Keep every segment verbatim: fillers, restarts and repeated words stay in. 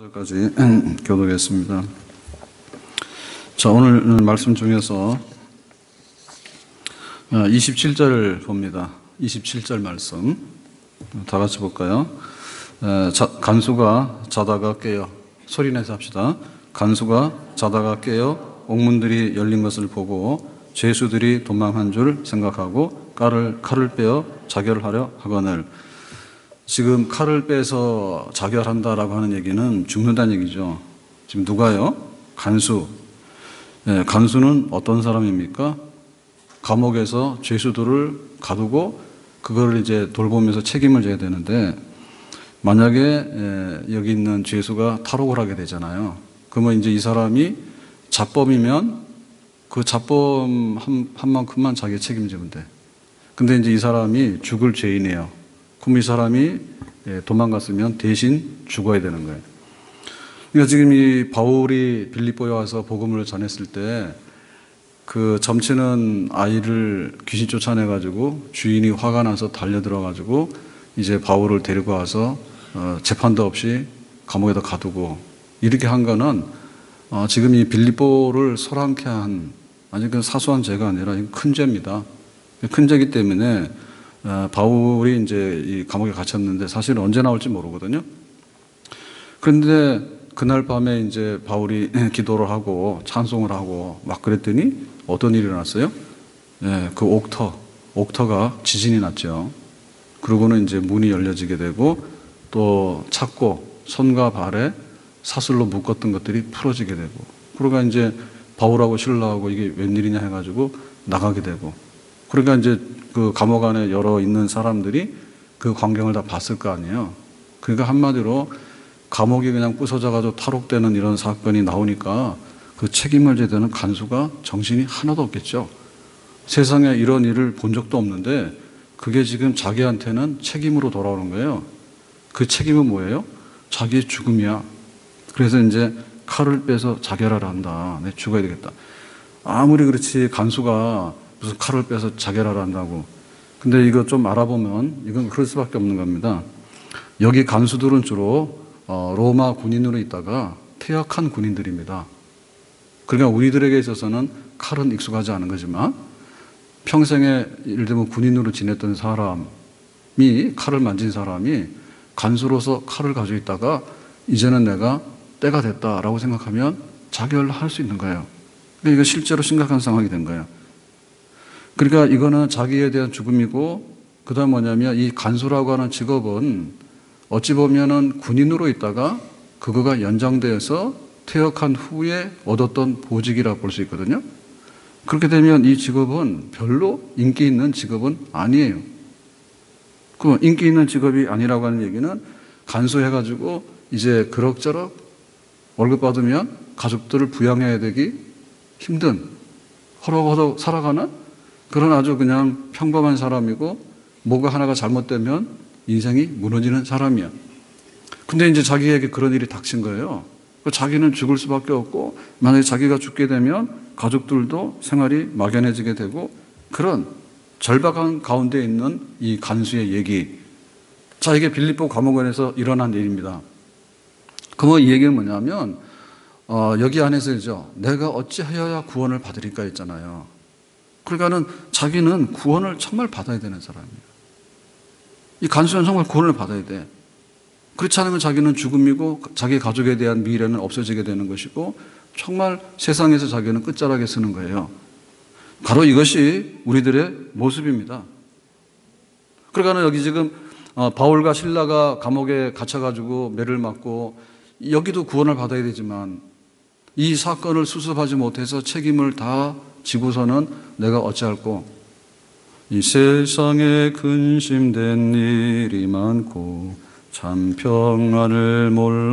절까지 교독했습니다. 자, 오늘 말씀 중에서 이십칠 절을 봅니다. 이십칠 절 말씀 다 같이 볼까요? 자, 간수가 자다가 깨어, 소리내서 합시다. 간수가 자다가 깨어 옥문들이 열린 것을 보고 죄수들이 도망한 줄 생각하고 칼을, 칼을 빼어 자결하려 하거늘. 지금 칼을 빼서 자결한다라고 하는 얘기는 죽는다는 얘기죠. 지금 누가요? 간수. 네, 간수는 어떤 사람입니까? 감옥에서 죄수들을 가두고 그걸 이제 돌보면서 책임을 져야 되는데, 만약에 여기 있는 죄수가 탈옥을 하게 되잖아요. 그러면 이제 이 사람이 자범이면 그 자범 한, 한 만큼만 자기가 책임지면 돼. 근데 이제 이 사람이 죽을 죄인이에요. 그럼 이 사람이 도망갔으면 대신 죽어야 되는 거예요. 그러니까 지금 이 바울이 빌립보에 와서 복음을 전했을 때 그 점치는 아이를 귀신 쫓아내가지고 주인이 화가 나서 달려들어가지고 이제 바울을 데리고 와서 어 재판도 없이 감옥에다 가두고 이렇게 한 거는 어 지금 이 빌립보를 소란케 한, 아니 그 사소한 죄가 아니라 큰 죄입니다. 큰 죄이기 때문에 어, 바울이 이제 이 감옥에 갇혔는데 사실은 언제 나올지 모르거든요. 그런데 그날 밤에 이제 바울이 기도를 하고 찬송을 하고 막 그랬더니 어떤 일이 일어났어요? 예, 그 옥터, 옥터가 지진이 났죠. 그러고는 이제 문이 열려지게 되고 또 찾고 손과 발에 사슬로 묶었던 것들이 풀어지게 되고, 그러니까 이제 바울하고 실라하고 이게 웬일이냐 해가지고 나가게 되고, 그러니까 이제 그 감옥 안에 여러 있는 사람들이 그 광경을 다 봤을 거 아니에요. 그러니까 한마디로 감옥이 그냥 부서져가지고 탈옥되는 이런 사건이 나오니까 그 책임을 져야 되는 간수가 정신이 하나도 없겠죠. 세상에 이런 일을 본 적도 없는데 그게 지금 자기한테는 책임으로 돌아오는 거예요. 그 책임은 뭐예요? 자기의 죽음이야. 그래서 이제 칼을 빼서 자결하라 한다. 내 죽어야 되겠다. 아무리 그렇지 간수가 무슨 칼을 빼서 자결하라 한다고. 근데 이거 좀 알아보면 이건 그럴 수밖에 없는 겁니다. 여기 간수들은 주로 로마 군인으로 있다가 퇴역한 군인들입니다. 그러니까 우리들에게 있어서는 칼은 익숙하지 않은 거지만 평생에 예를 들면 군인으로 지냈던 사람이, 칼을 만진 사람이 간수로서 칼을 가지고 있다가 이제는 내가 때가 됐다라고 생각하면 자결을 할 수 있는 거예요. 그러니까 이거 실제로 심각한 상황이 된 거예요. 그러니까 이거는 자기에 대한 죽음이고, 그 다음 뭐냐면 이 간수라고 하는 직업은 어찌 보면은 군인으로 있다가 그거가 연장되어서 퇴역한 후에 얻었던 보직이라 볼 수 있거든요. 그렇게 되면 이 직업은 별로 인기 있는 직업은 아니에요. 그 인기 있는 직업이 아니라고 하는 얘기는 간수해가지고 이제 그럭저럭 월급 받으면 가족들을 부양해야 되기 힘든, 허덕허덕 살아가는 그런 아주 그냥 평범한 사람이고, 뭐가 하나가 잘못되면 인생이 무너지는 사람이야. 근데 이제 자기에게 그런 일이 닥친 거예요. 자기는 죽을 수밖에 없고, 만약에 자기가 죽게 되면 가족들도 생활이 막연해지게 되고, 그런 절박한 가운데 있는 이 간수의 얘기. 자, 이게 빌립보 감옥원에서 일어난 일입니다. 그러면 이 얘기는 뭐냐면 어, 여기 안에서죠, 내가 어찌하여야 구원을 받으리까 했잖아요. 그러니까는 자기는 구원을 정말 받아야 되는 사람이에요. 이 간수는 정말 구원을 받아야 돼. 그렇지 않으면 자기는 죽음이고 자기 가족에 대한 미래는 없어지게 되는 것이고, 정말 세상에서 자기는 끝자락에 서는 거예요. 바로 이것이 우리들의 모습입니다. 그러니까 여기 지금 바울과 실라가 감옥에 갇혀가지고 매를 맞고, 여기도 구원을 받아야 되지만 이 사건을 수습하지 못해서 책임을 다 지고서는 내가 어찌할꼬, 이 세상에 근심된 일이 많고 참 평안을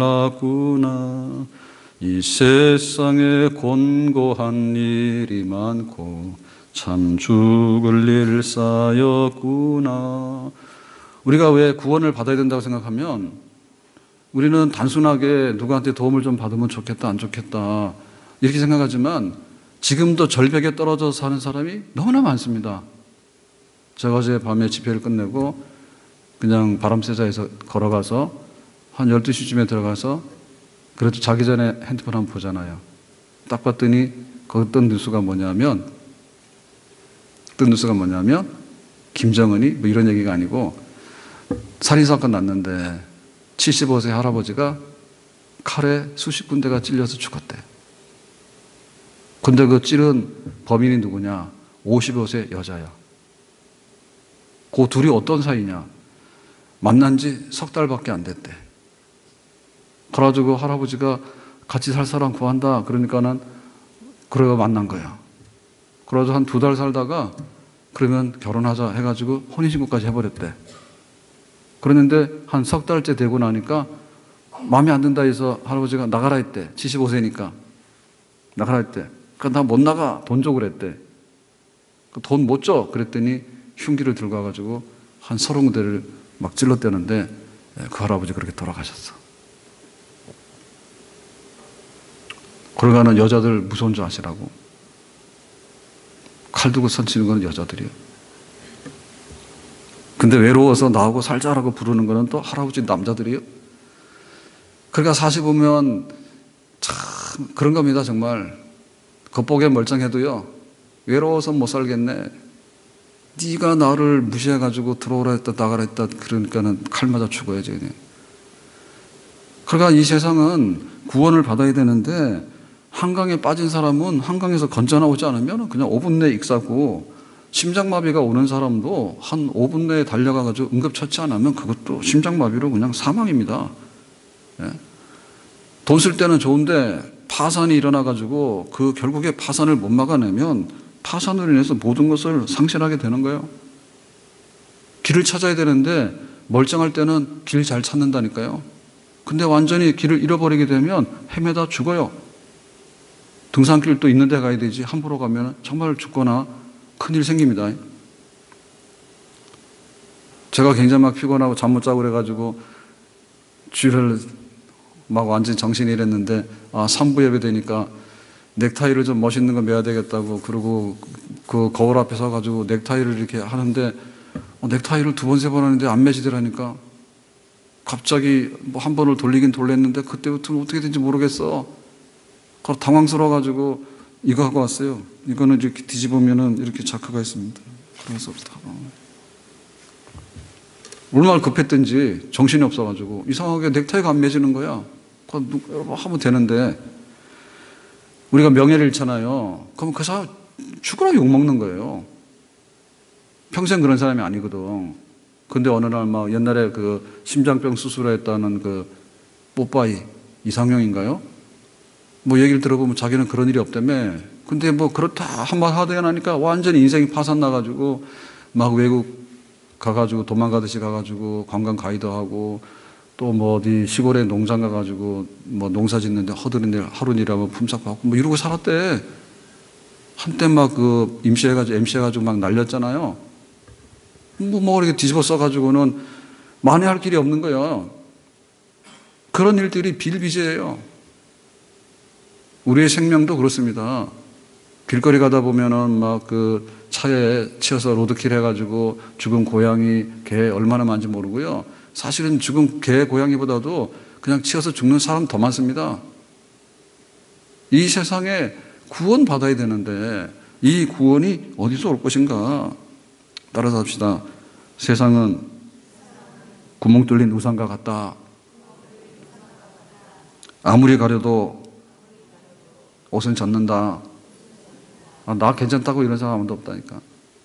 몰랐구나. 이 세상에 곤고한 일이 많고 참 죽을 일 쌓였구나. 우리가 왜 구원을 받아야 된다고 생각하면 우리는 단순하게 누구한테 도움을 좀 받으면 좋겠다, 안 좋겠다 이렇게 생각하지만 지금도 절벽에 떨어져 사는 사람이 너무나 많습니다. 제가 어제 밤에 집회를 끝내고 그냥 바람세자에서 걸어가서 한 열두 시쯤에 들어가서 그래도 자기 전에 핸드폰 한번 보잖아요. 딱 봤더니 거기 뜬 뉴스가 뭐냐면 뜬 뉴스가 뭐냐면 김정은이 뭐 이런 얘기가 아니고 살인사건 났는데 칠십오 세 할아버지가 칼에 수십 군데가 찔려서 죽었대. 근데 그 찌른 범인이 누구냐? 오십오 세 여자야. 그 둘이 어떤 사이냐? 만난 지 석 달밖에 안 됐대. 그래가지고 할아버지가 같이 살 사람 구한다. 그러니까는 그래가 만난 거야. 그래가지고 한 두 달 살다가 그러면 결혼하자 해가지고 혼인신고까지 해버렸대. 그랬는데 한 석 달째 되고 나니까 마음에 안 든다 해서 할아버지가 나가라 했대. 칠십오 세니까. 나가라 했대. 그러니까 나 못 나가. 돈 줘 그랬대. 돈 못 줘. 그랬더니 흉기를 들고 와가지고 한 서른 군데를 막 찔렀대는데 그 할아버지 그렇게 돌아가셨어. 그러가는 여자들 무서운 줄 아시라고. 칼 두고 선치는 건 여자들이에요. 근데 외로워서 나하고 살자라고 부르는 거는 또 할아버지 남자들이에요. 그러니까 사실 보면 참 그런 겁니다. 정말 겉보기에 멀쩡해도요. 외로워서 못 살겠네. 네가 나를 무시해가지고 들어오라 했다 나가라 했다 그러니까는 칼 맞아 죽어야지 그냥. 그러니까 이 세상은 구원을 받아야 되는데 한강에 빠진 사람은 한강에서 건져 나오지 않으면 그냥 오 분 내에 익사고 심장마비가 오는 사람도 한 오 분 내에 달려가가지고 응급처치 안 하면 그것도 심장마비로 그냥 사망입니다. 예? 돈 쓸 때는 좋은데 파산이 일어나가지고 그 결국에 파산을 못 막아내면 파산으로 인해서 모든 것을 상실하게 되는 거예요. 길을 찾아야 되는데 멀쩡할 때는 길 잘 찾는다니까요. 근데 완전히 길을 잃어버리게 되면 헤매다 죽어요. 등산길도 있는 데 가야 되지 함부로 가면 정말 죽거나 큰일 생깁니다. 제가 굉장히 막 피곤하고 잠 못 자고 그래가지고 주일을 막 완전히 정신이 이랬는데 아, 삼 부 예배 되니까 넥타이를 좀 멋있는 거 매야 되겠다고 그러고 그 거울 앞에 서가지고 넥타이를 이렇게 하는데 어, 넥타이를 두 번, 세 번 하는데 안 매지더라니까. 갑자기 뭐 한 번을 돌리긴 돌렸는데 그때부터는 어떻게 된지 모르겠어. 당황스러워가지고 이거 하고 왔어요. 이거는 이렇게 뒤집으면은 이렇게 자크가 있습니다. 그래서 얼마나 급했든지 정신이 없어가지고 이상하게 넥타이가 안 매지는 거야. 그거 하면 되는데 우리가 명예를 잃잖아요. 그럼 그 사람 죽으라고 욕먹는 거예요. 평생 그런 사람이 아니거든. 근데 어느 날 막 옛날에 그 심장병 수술했다는 그 뽀빠이 이상형인가요? 뭐 얘기를 들어보면 자기는 그런 일이 없다며. 근데 뭐 그렇다 한번 하대야 나니까 완전히 인생이 파산 나가지고 막 외국 가가지고 도망가듯이 가가지고 관광 가이드 하고 또 뭐 어디 시골에 농장 가가지고 뭐 농사 짓는데 허드렛 일 하루 일하면 품삯 받고 뭐 이러고 살았대. 한때 막 그 임시해가지고 엠씨해가지고 막 날렸잖아요. 뭐, 뭐 이렇게 뒤집어 써가지고는 만회할 길이 없는 거예요. 그런 일들이 비일비재해요. 우리의 생명도 그렇습니다. 길거리 가다 보면은 막 그 차에 치여서 로드킬 해가지고 죽은 고양이, 개 얼마나 많은지 모르고요. 사실은 죽은 개, 고양이보다도 그냥 치여서 죽는 사람 더 많습니다. 이 세상에 구원 받아야 되는데 이 구원이 어디서 올 것인가? 따라서 합시다. 세상은 구멍 뚫린 우산과 같다. 아무리 가려도 옷은 젖는다. 아, 나 괜찮다고 이런 사람 아무도 없다니까.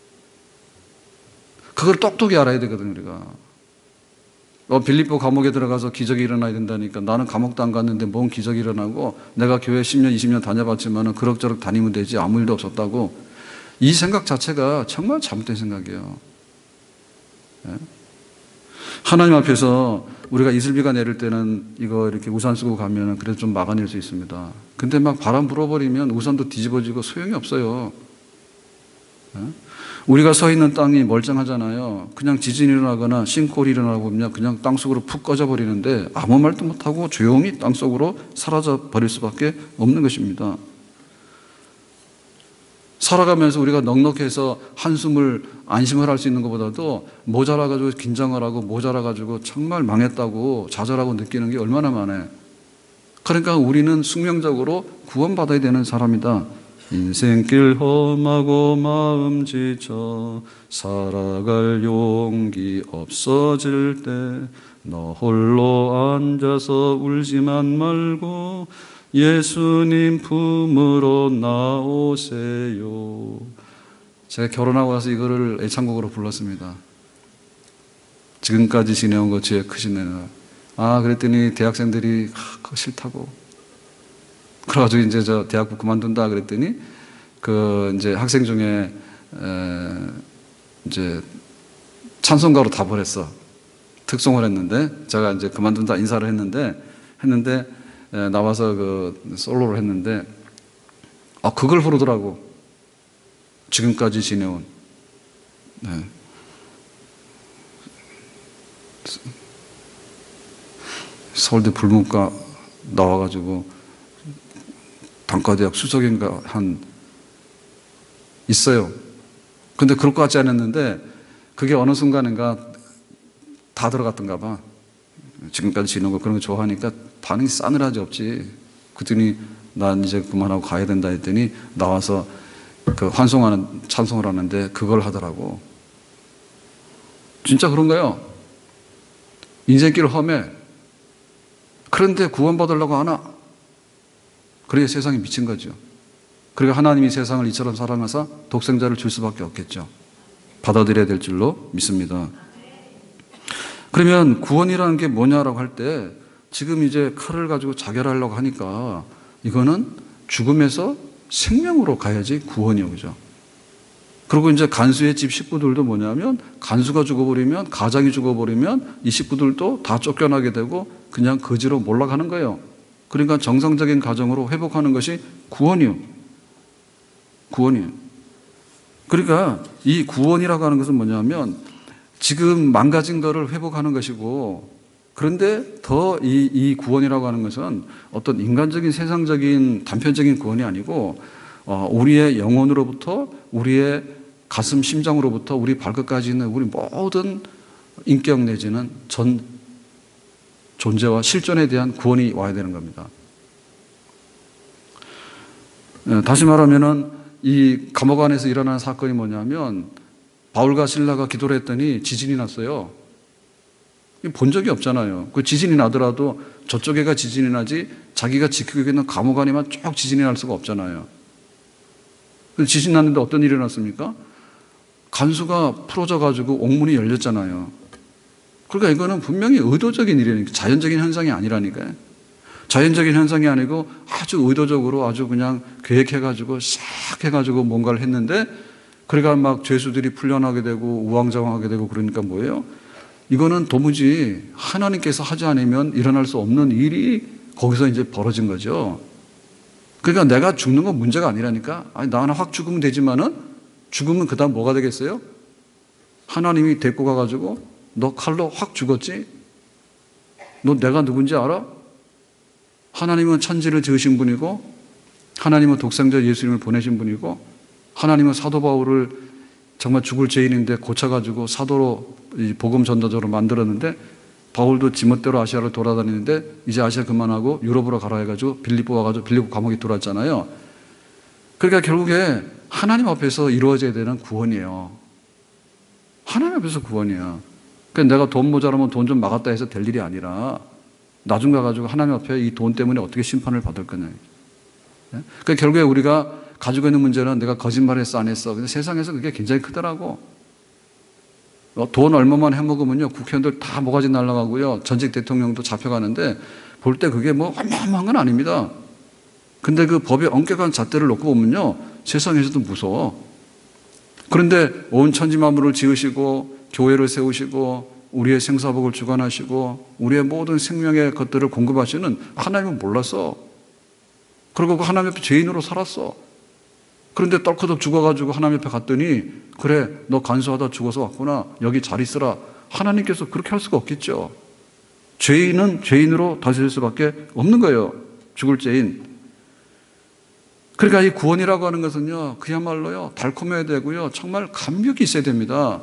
그걸 똑똑히 알아야 되거든 우리가. 어, 빌립보 감옥에 들어가서 기적이 일어나야 된다니까. 나는 감옥도 안 갔는데 뭔 기적이 일어나고 내가 교회 십 년, 이십 년 다녀봤지만 그럭저럭 다니면 되지 아무 일도 없었다고. 이 생각 자체가 정말 잘못된 생각이에요. 네? 하나님 앞에서 우리가 이슬비가 내릴 때는 이거 이렇게 우산 쓰고 가면 그래도 좀 막아낼 수 있습니다. 근데 막 바람 불어버리면 우산도 뒤집어지고 소용이 없어요. 네? 우리가 서 있는 땅이 멀쩡하잖아요. 그냥 지진이 일어나거나 싱크홀이 일어나고 보면 그냥 땅속으로 푹 꺼져버리는데 아무 말도 못하고 조용히 땅속으로 사라져 버릴 수밖에 없는 것입니다. 살아가면서 우리가 넉넉해서 한숨을 안심을 할 수 있는 것보다도 모자라가지고 긴장을 하고 모자라가지고 정말 망했다고 좌절하고 느끼는 게 얼마나 많아요. 그러니까 우리는 숙명적으로 구원받아야 되는 사람이다. 인생길 험하고 마음 지쳐 살아갈 용기 없어질 때 너 홀로 앉아서 울지만 말고 예수님 품으로 나오세요. 제가 결혼하고 와서 이거를 애창곡으로 불렀습니다. 지금까지 지내온 것 주의 크신 은혜라. 아, 그랬더니 대학생들이 아, 그거 싫다고. 그래가지고 이제 저 대학부 그만둔다 그랬더니 그 이제 학생 중에 에 이제 찬송가로 다 보냈어. 특송을 했는데 제가 이제 그만둔다 인사를 했는데 했는데 에, 나와서 그 솔로를 했는데 아 그걸 부르더라고. 지금까지 지내온. 네. 서울대 불문과 나와가지고 단과대학 수석인가 한 있어요. 근데 그럴 것 같지 않았는데 그게 어느 순간인가 다 들어갔던가 봐. 지금까지 지는 거 그런 거 좋아하니까 반응이 싸늘하지 없지. 그랬더니 난 이제 그만하고 가야 된다 했더니 나와서 그 환송하는 찬송을 하는데 그걸 하더라고. 진짜 그런 거예요. 인생길 험해. 그런데 구원받으려고 하나? 그래야 세상이 미친 거죠. 그리고 하나님이 세상을 이처럼 사랑하사 독생자를 줄 수밖에 없겠죠. 받아들여야 될 줄로 믿습니다. 그러면 구원이라는 게 뭐냐라고 할 때 지금 이제 칼을 가지고 자결하려고 하니까 이거는 죽음에서 생명으로 가야지 구원이요. 그죠? 그리고 이제 간수의 집 식구들도 뭐냐면 간수가 죽어버리면 가장이 죽어버리면 이 식구들도 다 쫓겨나게 되고 그냥 거지로 몰락하는 거예요. 그러니까 정상적인 가정으로 회복하는 것이 구원이요. 구원이에요. 그러니까 이 구원이라고 하는 것은 뭐냐면 지금 망가진 거를 회복하는 것이고 그런데 더 이 이 구원이라고 하는 것은 어떤 인간적인 세상적인 단편적인 구원이 아니고 어, 우리의 영혼으로부터 우리의 가슴 심장으로부터 우리 발끝까지 있는 우리 모든 인격 내지는 전 존재와 실존에 대한 구원이 와야 되는 겁니다. 다시 말하면은 이 감옥 안에서 일어난 사건이 뭐냐면 바울과 실라가 기도를 했더니 지진이 났어요. 본 적이 없잖아요. 그 지진이 나더라도 저쪽에가 지진이 나지 자기가 지키고 있는 감옥 안에만 쭉 지진이 날 수가 없잖아요. 지진 났는데 어떤 일이 났습니까? 간수가 풀어져가지고 옥문이 열렸잖아요. 그러니까 이거는 분명히 의도적인 일이니까 자연적인 현상이 아니라니까요. 자연적인 현상이 아니고 아주 의도적으로 아주 그냥 계획해가지고 싹 해가지고 뭔가를 했는데 그러니까 막 죄수들이 풀려나게 되고 우왕좌왕하게 되고 그러니까 뭐예요? 이거는 도무지 하나님께서 하지 않으면 일어날 수 없는 일이 거기서 이제 벌어진 거죠. 그러니까 내가 죽는 건 문제가 아니라니까. 아니, 나 하나 확 죽으면 되지만은 죽으면 그 다음 뭐가 되겠어요? 하나님이 데리고 가가지고 너 칼로 확 죽었지? 너 내가 누군지 알아? 하나님은 천지를 지으신 분이고 하나님은 독생자 예수님을 보내신 분이고 하나님은 사도 바울을 정말 죽을 죄인인데 고쳐가지고 사도로 복음 전도자로 만들었는데 바울도 지멋대로 아시아를 돌아다니는데 이제 아시아 그만하고 유럽으로 가라 해가지고 빌립보 와가지고 빌립보 감옥에 들어왔잖아요. 그러니까 결국에 하나님 앞에서 이루어져야 되는 구원이에요. 하나님 앞에서 구원이야. 그러니까 내가 돈 모자라면 돈 좀 막았다 해서 될 일이 아니라 나중 가가지고 하나님 앞에 이 돈 때문에 어떻게 심판을 받을 거냐. 그러니까 결국에 우리가 가지고 있는 문제는 내가 거짓말했어 안 했어. 근데 세상에서 그게 굉장히 크더라고. 돈 얼마만 해먹으면요 국회의원들 다 모가지 날아가고요 전직 대통령도 잡혀가는데 볼 때 그게 뭐 어마어마한 건 아닙니다. 근데 그 법의 엄격한 잣대를 놓고 보면요 세상에서도 무서워. 그런데 온 천지 만물을 지으시고 교회를 세우시고 우리의 생사복을 주관하시고 우리의 모든 생명의 것들을 공급하시는 하나님은 몰랐어. 그리고 그 하나님 앞에 죄인으로 살았어. 그런데 떨커덕 죽어가지고 하나님 앞에 갔더니 그래 너 간수하다 죽어서 왔구나 여기 잘 있으라. 하나님께서 그렇게 할 수가 없겠죠. 죄인은 죄인으로 다스릴 수밖에 없는 거예요. 죽을 죄인. 그러니까 이 구원이라고 하는 것은요 그야말로요 달콤해야 되고요 정말 감격이 있어야 됩니다.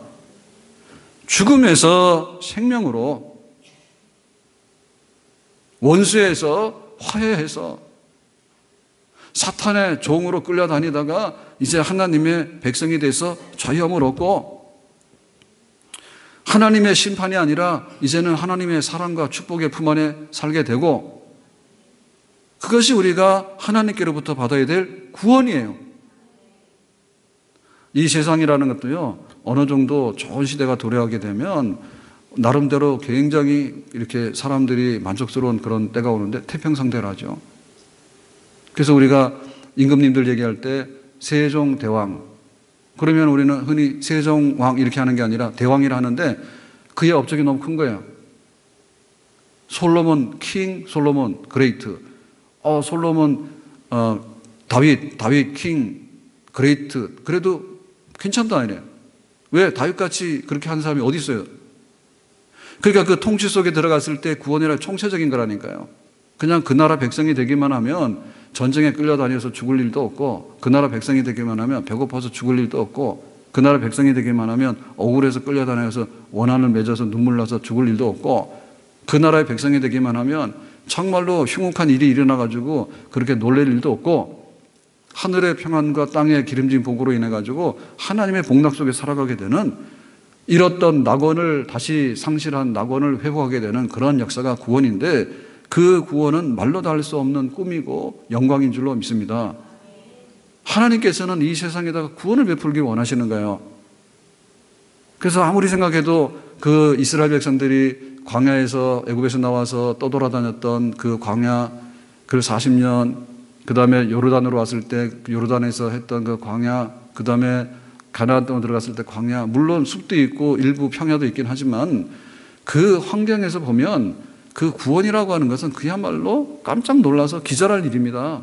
죽음에서 생명으로 원수에서 화해해서 사탄의 종으로 끌려다니다가 이제 하나님의 백성이 돼서 자유함을 얻고 하나님의 심판이 아니라 이제는 하나님의 사랑과 축복의 품 안에 살게 되고 그것이 우리가 하나님께로부터 받아야 될 구원이에요. 이 세상이라는 것도요, 어느 정도 좋은 시대가 도래하게 되면 나름대로 굉장히 이렇게 사람들이 만족스러운 그런 때가 오는데 태평성대라죠. 그래서 우리가 임금님들 얘기할 때 세종대왕, 그러면 우리는 흔히 세종왕 이렇게 하는 게 아니라 대왕이라 하는데 그의 업적이 너무 큰 거예요. 솔로몬 킹, 솔로몬 그레이트. 어, 솔로몬 어, 다윗, 다윗 킹 그레이트. 그래도 괜찮다 이래요. 왜? 다윗같이 그렇게 한 사람이 어디 있어요? 그러니까 그 통치 속에 들어갔을 때 구원이란 총체적인 거라니까요. 그냥 그 나라 백성이 되기만 하면 전쟁에 끌려다녀서 죽을 일도 없고, 그 나라 백성이 되기만 하면 배고파서 죽을 일도 없고, 그 나라 백성이 되기만 하면 억울해서 끌려다녀서 원한을 맺어서 눈물 나서 죽을 일도 없고, 그 나라의 백성이 되기만 하면 정말로 흉측한 일이 일어나가지고 그렇게 놀랄 일도 없고, 하늘의 평안과 땅의 기름진 복으로 인해 가지고 하나님의 복락 속에 살아가게 되는, 잃었던 낙원을 다시 상실한 낙원을 회복하게 되는 그런 역사가 구원인데, 그 구원은 말로 다 할 수 없는 꿈이고 영광인 줄로 믿습니다. 하나님께서는 이 세상에다가 구원을 베풀기 원하시는 거예요. 그래서 아무리 생각해도 그 이스라엘 백성들이 광야에서, 애굽에서 나와서 떠돌아다녔던 그 광야, 그 사십 년, 그 다음에 요르단으로 왔을 때 요르단에서 했던 그 광야, 그 다음에 가나안 땅으로 들어갔을 때 광야, 물론 숲도 있고 일부 평야도 있긴 하지만 그 환경에서 보면 그 구원이라고 하는 것은 그야말로 깜짝 놀라서 기절할 일입니다.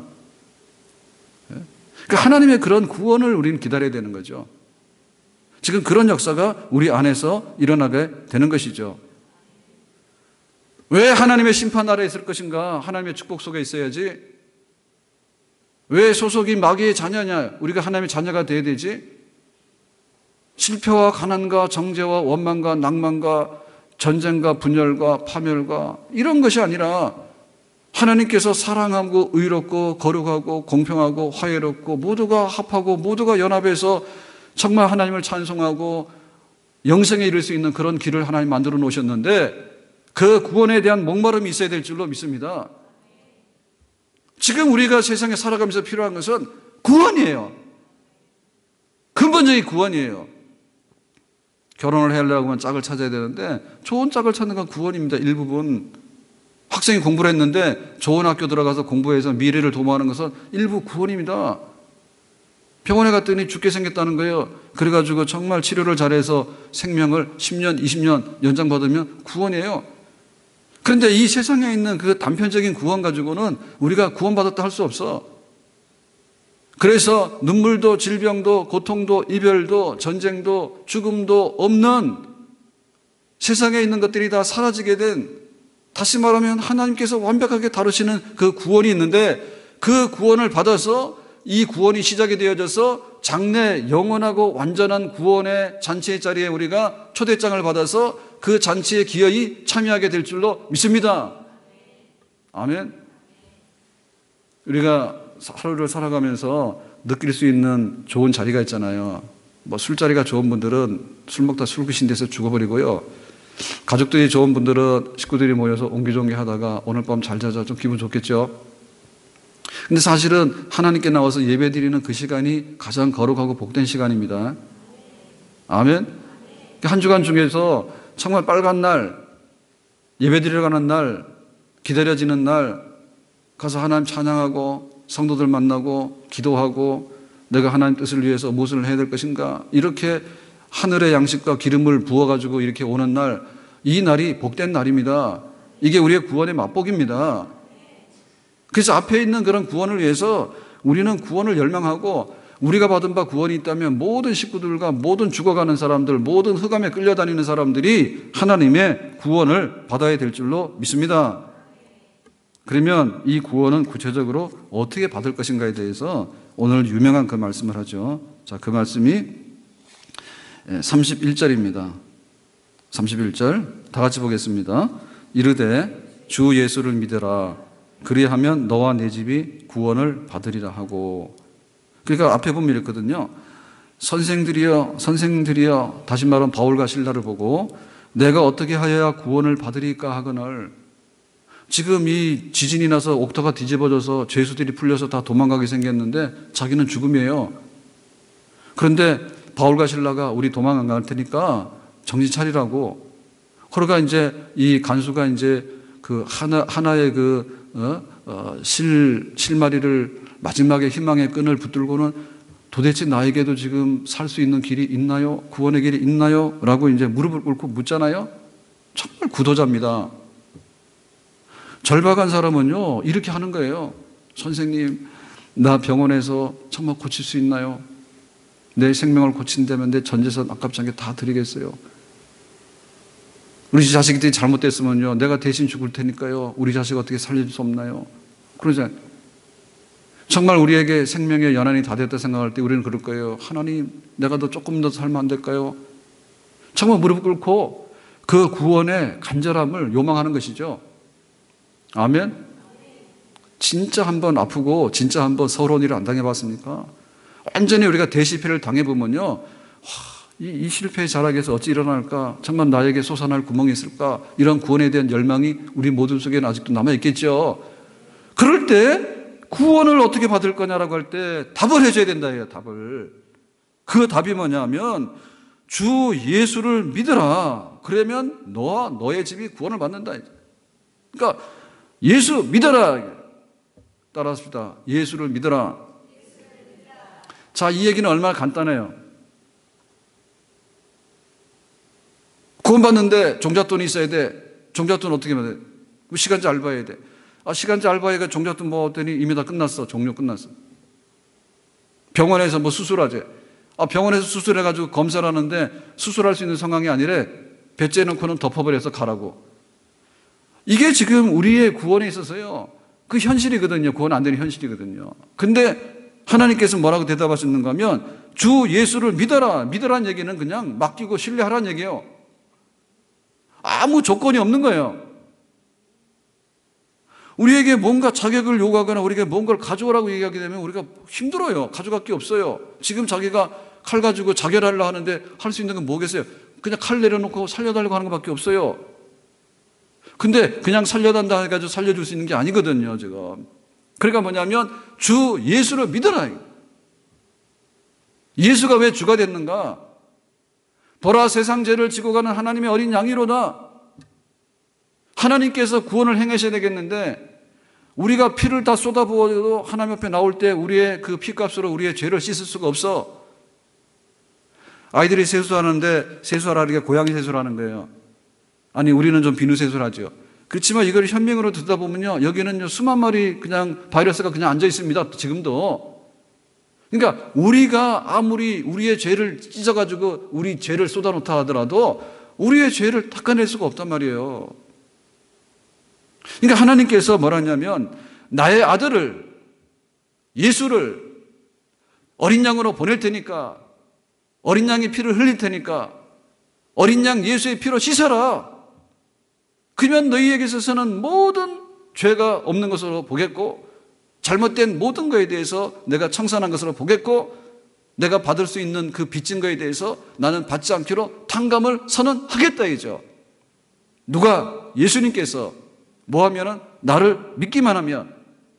그러니까 하나님의 그런 구원을 우리는 기다려야 되는 거죠. 지금 그런 역사가 우리 안에서 일어나게 되는 것이죠. 왜 하나님의 심판 아래에 있을 것인가? 하나님의 축복 속에 있어야지. 왜 소속이 마귀의 자녀냐? 우리가 하나님의 자녀가 돼야 되지. 실패와 가난과 정죄와 원망과 낭만과 전쟁과 분열과 파멸과 이런 것이 아니라 하나님께서 사랑하고 의롭고 거룩하고 공평하고 화해롭고 모두가 합하고 모두가 연합해서 정말 하나님을 찬송하고 영생에 이를 수 있는 그런 길을 하나님 만들어 놓으셨는데, 그 구원에 대한 목마름이 있어야 될 줄로 믿습니다. 지금 우리가 세상에 살아가면서 필요한 것은 구원이에요. 근본적인 구원이에요. 결혼을 하려고 하면 짝을 찾아야 되는데 좋은 짝을 찾는 건 구원입니다. 일부분. 학생이 공부를 했는데 좋은 학교 들어가서 공부해서 미래를 도모하는 것은 일부 구원입니다. 병원에 갔더니 죽게 생겼다는 거예요. 그래가지고 정말 치료를 잘해서 생명을 십 년, 이십 년 연장받으면 구원이에요. 그런데 이 세상에 있는 그 단편적인 구원 가지고는 우리가 구원받았다 할 수 없어. 그래서 눈물도 질병도 고통도 이별도 전쟁도 죽음도 없는 세상에 있는 것들이 다 사라지게 된, 다시 말하면 하나님께서 완벽하게 다루시는 그 구원이 있는데, 그 구원을 받아서 이 구원이 시작이 되어져서 장래 영원하고 완전한 구원의 잔치의 자리에 우리가 초대장을 받아서 그 잔치에 기어이 참여하게 될 줄로 믿습니다. 아멘. 우리가 하루를 살아가면서 느낄 수 있는 좋은 자리가 있잖아요. 뭐 술자리가 좋은 분들은 술 먹다 술 귀신 돼서 죽어버리고요. 가족들이 좋은 분들은 식구들이 모여서 옹기종기 하다가 오늘 밤 잘 자자 좀 기분 좋겠죠. 근데 사실은 하나님께 나와서 예배 드리는 그 시간이 가장 거룩하고 복된 시간입니다. 아멘. 한 주간 중에서 정말 빨간 날, 예배 드리러 가는 날, 기다려지는 날 가서 하나님 찬양하고 성도들 만나고 기도하고 내가 하나님 뜻을 위해서 무엇을 해야 될 것인가, 이렇게 하늘의 양식과 기름을 부어가지고 이렇게 오는 날, 이 날이 복된 날입니다. 이게 우리의 구원의 맛복입니다. 그래서 앞에 있는 그런 구원을 위해서 우리는 구원을 열망하고, 우리가 받은 바 구원이 있다면 모든 식구들과 모든 죽어가는 사람들, 모든 흑암에 끌려다니는 사람들이 하나님의 구원을 받아야 될 줄로 믿습니다. 그러면 이 구원은 구체적으로 어떻게 받을 것인가에 대해서 오늘 유명한 그 말씀을 하죠. 자, 그 말씀이 삼십일 절입니다. 삼십일 절 다 같이 보겠습니다. 이르되 주 예수를 믿으라. 그리하면 너와 내 집이 구원을 받으리라 하고. 그러니까 앞에 보면 이랬거든요. 선생들이여 선생들이여, 다시 말하면 바울과 실라를 보고 내가 어떻게 하여야 구원을 받으리까 하거늘. 지금 이 지진이 나서 옥토가 뒤집어져서 죄수들이 풀려서 다 도망가게 생겼는데 자기는 죽음이에요. 그런데 바울과 실라가 우리 도망 안 갈 테니까 정신 차리라고. 그러니까 이제 이 간수가 이제 그 하나, 하나의 그, 어, 어, 실, 실마리를 마지막에 희망의 끈을 붙들고는 도대체 나에게도 지금 살 수 있는 길이 있나요? 구원의 길이 있나요? 라고 이제 무릎을 꿇고 묻잖아요. 정말 구도자입니다. 절박한 사람은요, 이렇게 하는 거예요. 선생님, 나 병원에서 정말 고칠 수 있나요? 내 생명을 고친다면 내 전 재산 아깝지 않게 다 드리겠어요. 우리 자식들이 잘못됐으면요, 내가 대신 죽을 테니까요, 우리 자식 어떻게 살릴 수 없나요? 그러잖아요. 정말 우리에게 생명의 연한이 다 됐다 생각할 때 우리는 그럴 거예요. 하나님, 내가 더 조금 더 살면 안 될까요? 정말 무릎 꿇고 그 구원의 간절함을 요망하는 것이죠. 아멘? 진짜 한번 아프고 진짜 한번 서러운 일을 안 당해봤습니까? 완전히 우리가 대실패를 당해보면요, 와, 이, 이 실패의 자락에서 어찌 일어날까? 정말 나에게 솟아날 구멍이 있을까? 이런 구원에 대한 열망이 우리 모두 속에는 아직도 남아있겠죠. 그럴 때 구원을 어떻게 받을 거냐라고 할 때 답을 해줘야 된다 해요. 답을. 그 답이 뭐냐면 주 예수를 믿어라. 그러면 너와 너의 집이 구원을 받는다. 그러니까 예수 믿어라. 따라합시다. 예수를 믿어라. 자, 이 얘기는 얼마나 간단해요. 구원받는데 종잣돈이 있어야 돼. 종잣돈 어떻게 해야 돼? 시간제 알바해야 돼. 아, 시간제 알바해가 종잣돈 모았더니 이미 다 끝났어. 종료 끝났어. 병원에서 뭐 수술하재. 아, 병원에서 수술해가지고 검사를 하는데 수술할 수 있는 상황이 아니래. 배째 놓고는 덮어버려서 가라고. 이게 지금 우리의 구원에 있어서요, 그 현실이거든요. 구원 안 되는 현실이거든요. 근데 하나님께서 뭐라고 대답하셨는가 하면 주 예수를 믿어라. 믿으라는 얘기는 그냥 맡기고 신뢰하라는 얘기예요. 아무 조건이 없는 거예요. 우리에게 뭔가 자격을 요구하거나 우리에게 뭔가를 가져오라고 얘기하게 되면 우리가 힘들어요. 가져갈 게 없어요. 지금 자기가 칼 가지고 자결하려고 하는데 할 수 있는 건 뭐겠어요? 그냥 칼 내려놓고 살려달라고 하는 것밖에 없어요. 근데 그냥 살려달라 해가지고 살려줄 수 있는 게 아니거든요, 지금. 그러니까 뭐냐면 주 예수를 믿어라. 예수가 왜 주가 됐는가? 보라, 세상 죄를 지고 가는 하나님의 어린 양이로다. 하나님께서 구원을 행하셔야 되겠는데 우리가 피를 다 쏟아부어도 하나님 앞에 나올 때 우리의 그 피값으로 우리의 죄를 씻을 수가 없어. 아이들이 세수하는데 세수하라니까 고양이 세수를 하는 거예요. 아니, 우리는 좀 비누 세수를 하죠. 그렇지만 이걸 현명으로 듣다 보면요, 여기는 수만 마리 그냥 바이러스가 그냥 앉아 있습니다. 지금도. 그러니까 우리가 아무리 우리의 죄를 찢어가지고 우리 죄를 쏟아놓다 하더라도 우리의 죄를 닦아낼 수가 없단 말이에요. 그러니까 하나님께서 뭐라 하냐면 나의 아들을, 예수를 어린 양으로 보낼 테니까, 어린 양의 피를 흘릴 테니까 어린 양 예수의 피로 씻어라. 그러면 너희에게 있어서는 모든 죄가 없는 것으로 보겠고 잘못된 모든 것에 대해서 내가 청산한 것으로 보겠고 내가 받을 수 있는 그 빚진 것에 대해서 나는 받지 않기로 탕감을 선언하겠다 이죠. 누가? 예수님께서. 뭐 하면은 나를 믿기만 하면.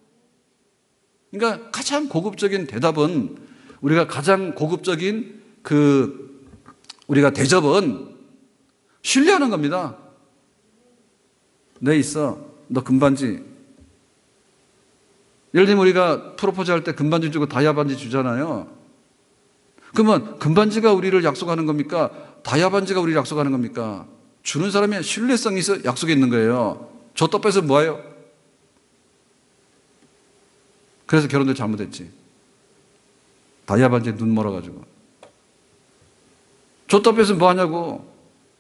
그러니까 가장 고급적인 대답은, 우리가 가장 고급적인 그 우리가 대접은 신뢰하는 겁니다. 내 있어. 너 금반지. 예를 들면 우리가 프로포즈 할 때 금반지 주고 다이아 반지 주잖아요. 그러면 금반지가 우리를 약속하는 겁니까? 다이아 반지가 우리를 약속하는 겁니까? 주는 사람의 신뢰성이 있어 약속이 있는 거예요. 줬다 뺏으면 뭐예요? 그래서 결혼도 잘못했지. 다이아 반지에 눈 멀어가지고. 줬다 뺏으면 뭐하냐고.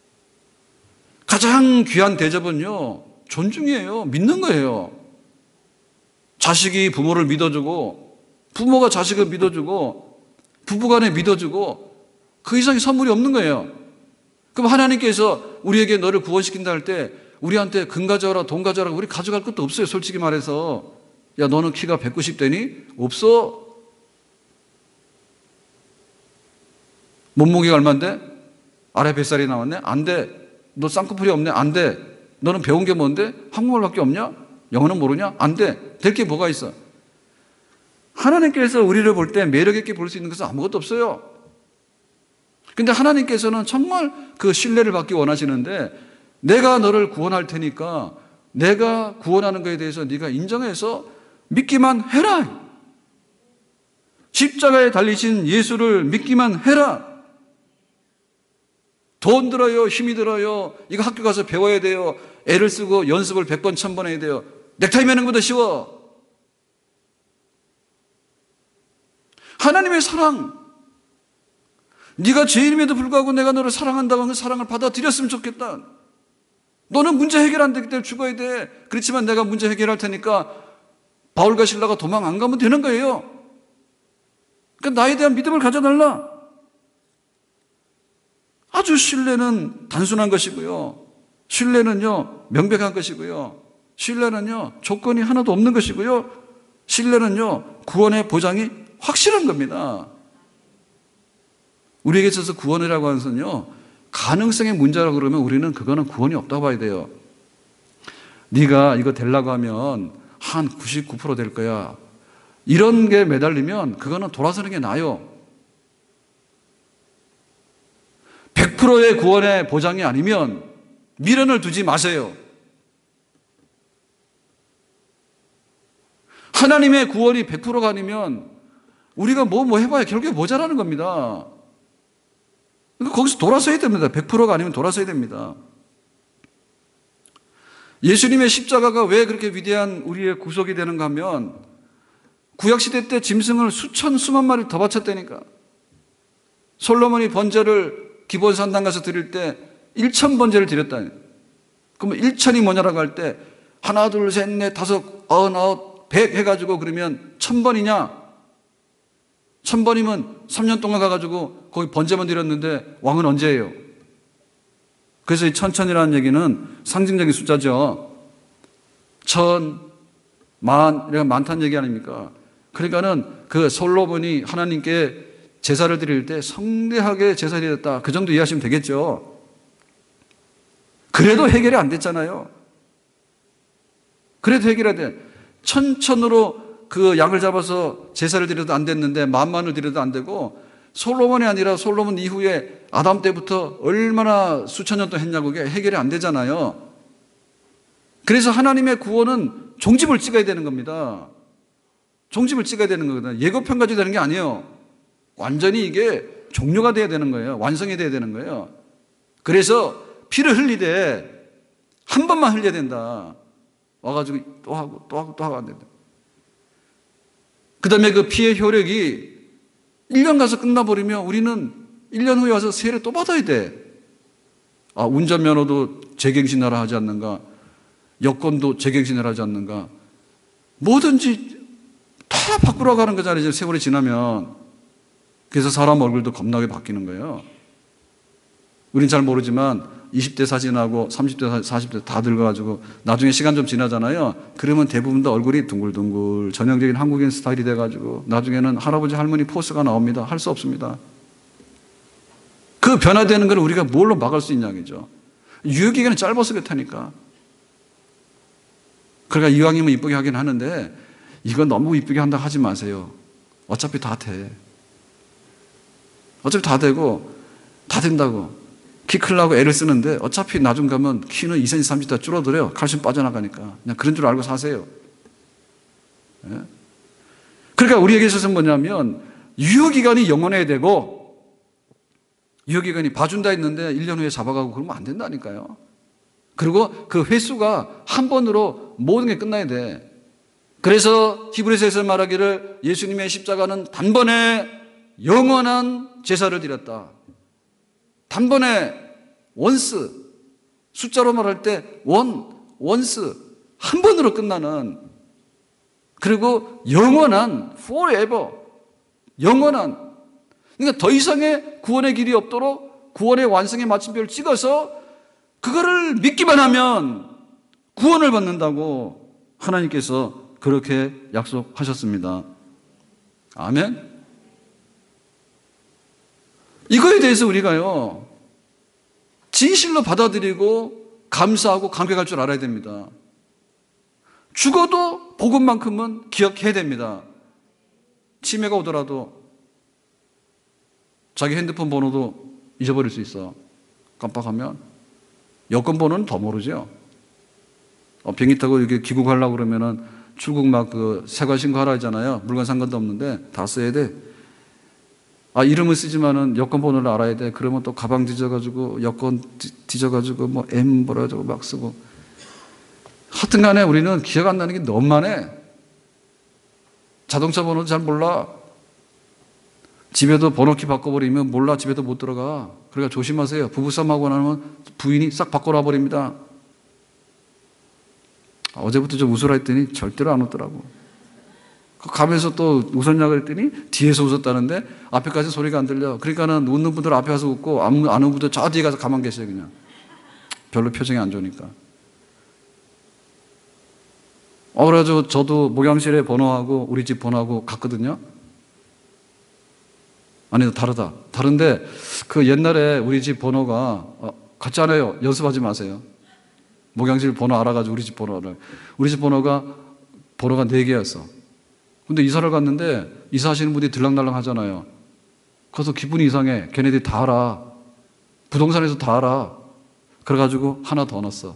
가장 귀한 대접은요, 존중이에요. 믿는 거예요. 자식이 부모를 믿어주고, 부모가 자식을 믿어주고, 부부간에 믿어주고, 그 이상의 선물이 없는 거예요. 그럼 하나님께서 우리에게 너를 구원시킨다 할 때 우리한테 금 가져와라, 돈 가져와라. 우리 가져갈 것도 없어요. 솔직히 말해서. 야, 너는 키가 백구십 되니? 없어. 몸무게가 얼만데? 아래 뱃살이 나왔네? 안 돼. 너 쌍꺼풀이 없네? 안 돼. 너는 배운 게 뭔데? 한국말밖에 없냐? 영어는 모르냐? 안 돼. 될 게 뭐가 있어? 하나님께서 우리를 볼 때 매력 있게 볼 수 있는 것은 아무것도 없어요. 근데 하나님께서는 정말 그 신뢰를 받기 원하시는데, 내가 너를 구원할 테니까 내가 구원하는 것에 대해서 네가 인정해서 믿기만 해라. 십자가에 달리신 예수를 믿기만 해라. 돈 들어요, 힘이 들어요, 이거 학교 가서 배워야 돼요, 애를 쓰고 연습을 백 번, 천 번 해야 돼요. 넥타이 매는 것보다 쉬워. 하나님의 사랑, 네가 죄인임에도 불구하고 내가 너를 사랑한다고 그 사랑을 받아들였으면 좋겠다. 너는 문제 해결 안 되기 때문에 죽어야 돼. 그렇지만 내가 문제 해결할 테니까 바울과 실라가 도망 안 가면 되는 거예요. 그러니까 나에 대한 믿음을 가져달라. 아주 신뢰는 단순한 것이고요. 신뢰는요, 명백한 것이고요. 신뢰는요, 조건이 하나도 없는 것이고요. 신뢰는요, 구원의 보장이 확실한 겁니다. 우리에게 있어서 구원이라고 하는 것은요, 가능성의 문제라고 그러면 우리는 그거는 구원이 없다고 봐야 돼요. 네가 이거 되려고 하면 한 구십구 퍼센트 될 거야. 이런 게 매달리면 그거는 돌아서는 게 나아요. 백 퍼센트의 구원의 보장이 아니면 미련을 두지 마세요. 하나님의 구원이 백 퍼센트가 아니면 우리가 뭐 뭐 해봐야 결국에 모자라는 겁니다. 거기서 돌아서야 됩니다. 백 퍼센트가 아니면 돌아서야 됩니다. 예수님의 십자가가 왜 그렇게 위대한 우리의 구속이 되는가 하면, 구약시대 때 짐승을 수천 수만 마리 더 바쳤다니까. 솔로몬이 번제를 기본 산당 가서 드릴 때 일천 번제를 드렸다니. 그러면 일천이 뭐냐라고 할 때 하나 둘 셋 넷 다섯 아흔 아홉 백 해가지고 그러면 천 번이냐? 천 번이면 삼 년 동안 가가지고 거기 번제만 드렸는데 왕은 언제예요? 그래서 이 천천이라는 얘기는 상징적인 숫자죠. 천, 만, 이런 많다는 얘기 아닙니까? 그러니까는 그 솔로몬이 하나님께 제사를 드릴 때 성대하게 제사를 드렸다. 그 정도 이해하시면 되겠죠. 그래도 해결이 안 됐잖아요. 그래도 해결이 안 돼. 천천으로 그 양을 잡아서 제사를 드려도 안 됐는데 만만을 드려도 안 되고, 솔로몬이 아니라 솔로몬 이후에 아담 때부터 얼마나 수천 년 동안 했냐고 그게 해결이 안 되잖아요. 그래서 하나님의 구원은 종집을 찍어야 되는 겁니다. 종집을 찍어야 되는 거거든요. 예고편 가지고 되는 게 아니에요. 완전히 이게 종료가 돼야 되는 거예요. 완성이 돼야 되는 거예요. 그래서 피를 흘리되 한 번만 흘려야 된다. 와가지고 또 하고 또 하고 또 하고 안 된다. 그 다음에 그 피의 효력이 일 년 가서 끝나버리면 우리는 일 년 후에 와서 세례 또 받아야 돼. 아, 운전면허도 재갱신하라 하지 않는가? 여권도 재갱신하라 하지 않는가? 뭐든지 다 바꾸러 가는 거잖아요. 이제 세월이 지나면. 그래서 사람 얼굴도 겁나게 바뀌는 거예요. 우린 잘 모르지만 이십 대 사진하고 삼십 대, 사십 대 다 늙어가지고 나중에 시간 좀 지나잖아요. 그러면 대부분 다 얼굴이 둥글둥글 전형적인 한국인 스타일이 돼가지고 나중에는 할아버지 할머니 포스가 나옵니다. 할 수 없습니다. 그 변화되는 걸 우리가 뭘로 막을 수 있냐죠. 유효기간이 짧아서 그렇다니까. 그러니까 이왕이면 이쁘게 하긴 하는데 이건 너무 이쁘게 한다고 하지 마세요. 어차피 다 돼. 어차피 다 되고 다 된다고. 키 크려고 애를 쓰는데 어차피 나중 가면 키는 이 센티미터, 삼 센티미터 줄어들어요. 칼슘 빠져나가니까. 그냥 그런 줄 알고 사세요. 예? 그러니까 우리에게 있어서는 뭐냐면 유효기간이 영원해야 되고, 유효기간이 봐준다 했는데 일 년 후에 잡아가고 그러면 안 된다니까요. 그리고 그 횟수가 한 번으로 모든 게 끝나야 돼. 그래서 히브리서에서 말하기를 예수님의 십자가는 단번에 영원한 제사를 드렸다. 단번에 원스, 숫자로 말할 때 원, 원스, 한 번으로 끝나는, 그리고 영원한, forever, 영원한, 그러니까 더 이상의 구원의 길이 없도록 구원의 완성의 마침표를 찍어서 그거를 믿기만 하면 구원을 받는다고 하나님께서 그렇게 약속하셨습니다. 아멘. 이거에 대해서 우리가요, 진실로 받아들이고 감사하고 감격할 줄 알아야 됩니다. 죽어도 복음만큼은 기억해야 됩니다. 치매가 오더라도 자기 핸드폰 번호도 잊어버릴 수 있어. 깜빡하면. 여권 번호는 더 모르죠. 어, 비행기 타고 이렇게 귀국하려고 그러면은 출국 막 그 세관 신고하라 하잖아요. 물건 산 것도 없는데 다 써야 돼. 아, 이름을 쓰지만은 여권 번호를 알아야 돼. 그러면 또 가방 뒤져가지고 여권 뒤져가지고 뭐 M 뭐라고 막 쓰고. 하여튼 간에 우리는 기억 안 나는 게 너무 많아. 자동차 번호도 잘 몰라. 집에도 번호키 바꿔버리면 몰라. 집에도 못 들어가. 그러니까 조심하세요. 부부싸움하고 나면 부인이 싹 바꿔놔 버립니다. 어제부터 좀 웃으라 했더니 절대로 안 웃더라고. 가면서 또 웃었냐 그랬더니 뒤에서 웃었다는데 앞에까지 소리가 안 들려. 그러니까는 웃는 분들 앞에 와서 웃고 안 웃는 분들 저 뒤에 가서 가만 계세요. 그냥 별로 표정이 안 좋으니까. 어, 그래가지고 저도 목양실에 번호하고 우리 집 번호하고 같거든요. 아니, 다르다. 다른데 그 옛날에 우리 집 번호가 어, 같지 않아요. 연습하지 마세요. 목양실 번호 알아가지고 우리 집 번호를. 우리 집 번호가 번호가 네 개였어. 근데 이사를 갔는데 이사하시는 분이 들락날락 하잖아요. 그래서 기분이 이상해. 걔네들이 다 알아. 부동산에서 다 알아. 그래가지고 하나 더 넣었어.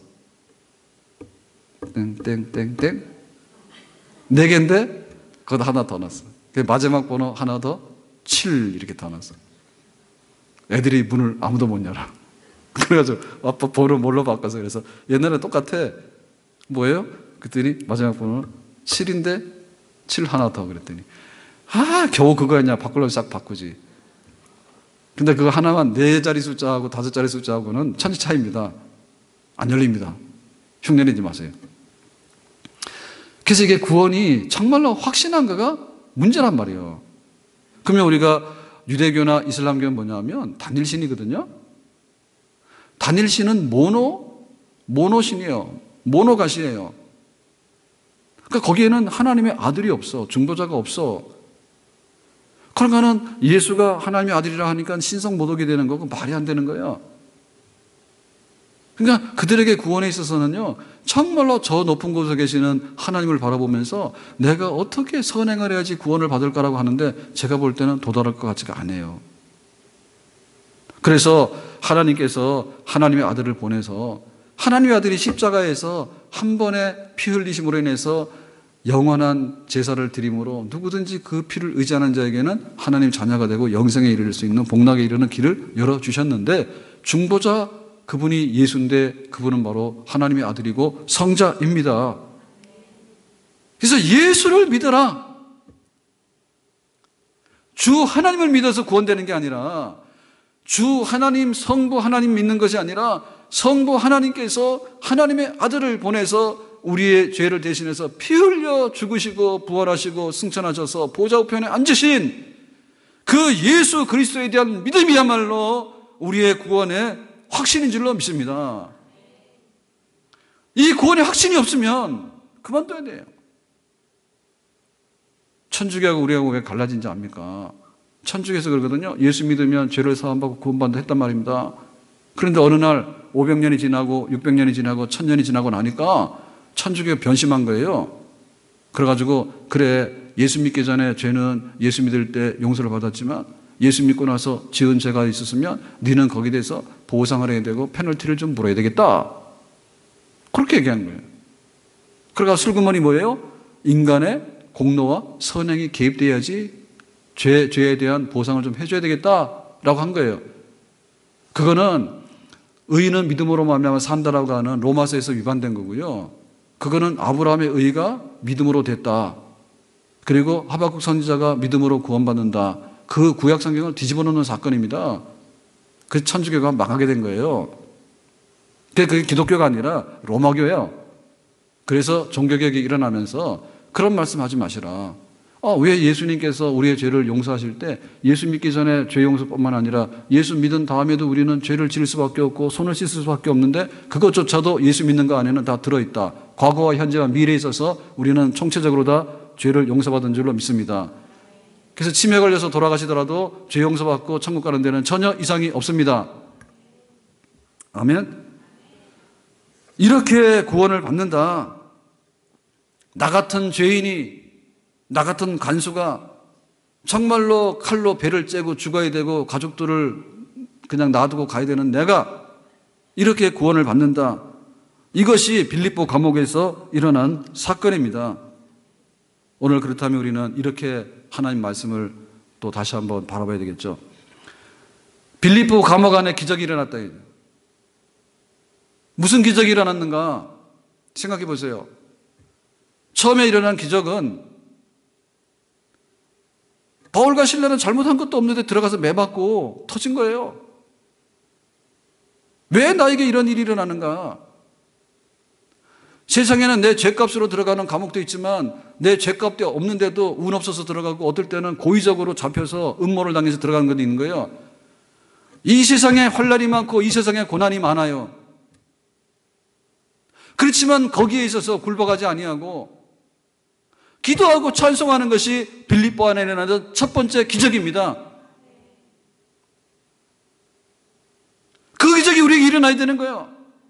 땡땡땡땡. 네 개인데 그거 하나 더 넣었어. 마지막 번호 하나 더 칠 이렇게 더 넣었어. 애들이 문을 아무도 못 열어. 그래가지고 아빠 번호 뭘로 바꿔서 그래서 옛날에 똑같아. 뭐예요? 그랬더니 마지막 번호는 칠인데 칠 하나 더 그랬더니 아 겨우 그거였냐. 바꾸려고 싹 바꾸지. 근데 그거 하나만 네 자리 숫자하고 다섯 자리 숫자하고는 천지 차이입니다. 안 열립니다. 흉내내지 마세요. 그래서 이게 구원이 정말로 확신한가가 문제란 말이에요. 그러면 우리가 유대교나 이슬람교는 뭐냐면 단일신이거든요. 단일신은 모노, 모노신이에요. 모노가시예요. 그러니까 거기에는 하나님의 아들이 없어. 중보자가 없어. 그러니까는 예수가 하나님의 아들이라 하니까 신성 모독이 되는 거고 말이 안 되는 거예요. 그러니까 그들에게 구원에 있어서는요, 정말로 저 높은 곳에 계시는 하나님을 바라보면서 내가 어떻게 선행을 해야지 구원을 받을까라고 하는데 제가 볼 때는 도달할 것 같지가 않아요. 그래서 하나님께서 하나님의 아들을 보내서 하나님의 아들이 십자가에서 한 번의 피 흘리심으로 인해서 영원한 제사를 드림으로 누구든지 그 피를 의지하는 자에게는 하나님 자녀가 되고 영생에 이를 수 있는 복락에 이르는 길을 열어주셨는데 중보자 그분이 예수인데 그분은 바로 하나님의 아들이고 성자입니다. 그래서 예수를 믿어라. 주 하나님을 믿어서 구원되는 게 아니라 주 하나님 성부 하나님 믿는 것이 아니라 성부 하나님께서 하나님의 아들을 보내서 우리의 죄를 대신해서 피 흘려 죽으시고 부활하시고 승천하셔서 보좌 우편에 앉으신 그 예수 그리스도에 대한 믿음이야말로 우리의 구원의 확신인 줄로 믿습니다. 이 구원의 확신이 없으면 그만둬야 돼요. 천주교하고 우리하고 왜 갈라진지 압니까? 천주교에서 그러거든요. 예수 믿으면 죄를 사함받고 구원받는다 했단 말입니다. 그런데 어느 날 오백 년이 지나고 육백 년이 지나고 천 년이 지나고 나니까 천주교가 변심한 거예요. 그래가지고 그래 예수 믿기 전에 죄는 예수 믿을 때 용서를 받았지만 예수 믿고 나서 지은 죄가 있었으면 너는 거기에 대해서 보상을 해야 되고 페널티를 좀 물어야 되겠다. 그렇게 얘기한 거예요. 그러니까 슬그머니 뭐예요? 인간의 공로와 선행이 개입돼야지 죄, 죄에 대한 보상을 좀 해줘야 되겠다라고 한 거예요. 그거는 의인은 믿음으로 말미암아 산다라고 하는 로마서에서 위반된 거고요. 그거는 아브라함의 의가 믿음으로 됐다. 그리고 하박국 선지자가 믿음으로 구원받는다. 그 구약 성경을 뒤집어 놓는 사건입니다. 그 천주교가 망하게 된 거예요. 그게 기독교가 아니라 로마교예요. 그래서 종교개혁이 일어나면서 그런 말씀 하지 마시라. 아, 왜 예수님께서 우리의 죄를 용서하실 때 예수 믿기 전에 죄 용서뿐만 아니라 예수 믿은 다음에도 우리는 죄를 지을 수밖에 없고 손을 씻을 수밖에 없는데 그것조차도 예수 믿는 거 안에는 다 들어있다. 과거와 현재와 미래에 있어서 우리는 총체적으로 다 죄를 용서받은 줄로 믿습니다. 그래서 치매 걸려서 돌아가시더라도 죄 용서받고 천국 가는 데는 전혀 이상이 없습니다. 아멘. 이렇게 구원을 받는다. 나 같은 죄인이, 나 같은 간수가 정말로 칼로 배를 째고 죽어야 되고 가족들을 그냥 놔두고 가야 되는 내가 이렇게 구원을 받는다. 이것이 빌립보 감옥에서 일어난 사건입니다. 오늘 그렇다면 우리는 이렇게 하나님 말씀을 또 다시 한번 바라봐야 되겠죠. 빌립보 감옥 안에 기적이 일어났다. 무슨 기적이 일어났는가 생각해 보세요. 처음에 일어난 기적은 바울과 실라는 잘못한 것도 없는데 들어가서 매맞고 터진 거예요. 왜 나에게 이런 일이 일어나는가? 세상에는 내 죄값으로 들어가는 감옥도 있지만 내 죄값도 없는데도 운 없어서 들어가고 어떨 때는 고의적으로 잡혀서 음모를 당해서 들어가는 것도 있는 거예요. 이 세상에 환난이 많고 이 세상에 고난이 많아요. 그렇지만 거기에 있어서 굴복하지 아니하고 기도하고 찬송하는 것이 빌립보 안에 일어나는 첫 번째 기적입니다. 그 기적이 우리에게 일어나야 되는 거예요.